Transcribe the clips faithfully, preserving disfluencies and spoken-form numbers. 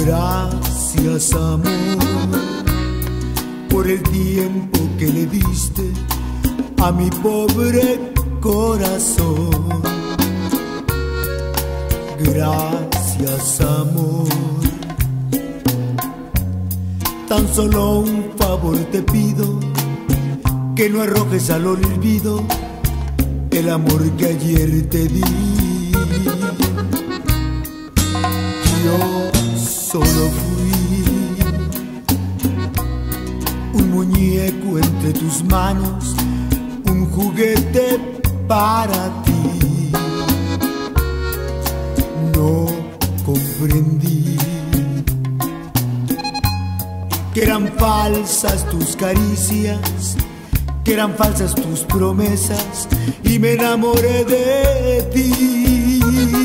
Gracias, amor, por el tiempo que le diste a mi pobre corazón. Gracias, amor. Tan solo un favor te pido, que no arrojes al olvido el amor que ayer te di. Yo solo fui un muñeco entre tus manos, un juguete para ti. No comprendí que eran falsas tus caricias, que eran falsas tus promesas, y me enamoré de ti.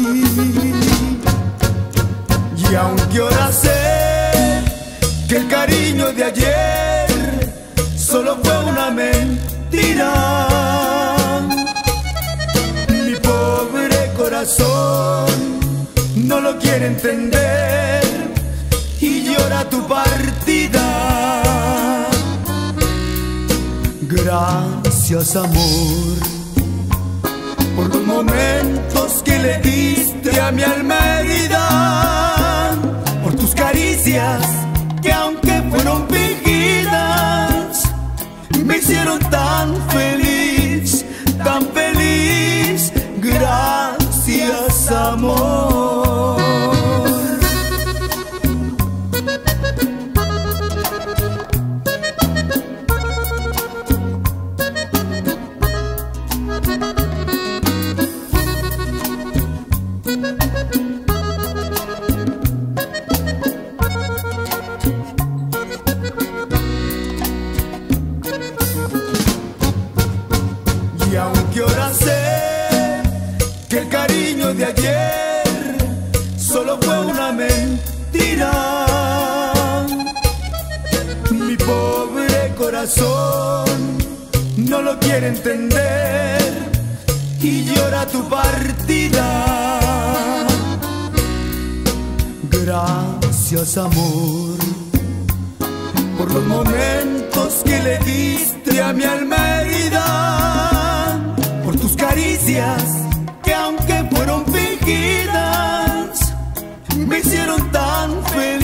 Y aunque ahora sé que el cariño de ayer solo fue una mentira, mi pobre corazón no lo quiere entender y llora tu partida. Gracias, amor, por los momentos que le diste a mi alma herida, por tus caricias que aunque fueron fingidas me hicieron tan feliz, tan feliz. Gracias, amor. Y aunque ahora sé que el cariño de ayer solo fue una mentira, mi pobre corazón no lo quiere entender y llora tu partida. Gracias, amor, por los momentos que le diste a mi alma herida, por tus caricias que aunque fueron fingidas me hicieron tan feliz.